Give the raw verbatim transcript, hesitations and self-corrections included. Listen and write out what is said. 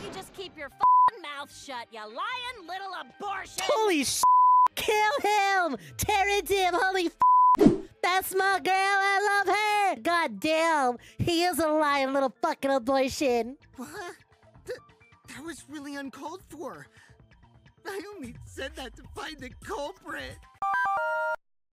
you just keep your f***ing mouth shut, you lying little abortion? Holy sh**! Kill him! Tear into him! Holy f***! That's my girl! I love her! God damn! He is a lying little fucking abortion! What? Th that was really uncalled for. I only said that to find the culprit.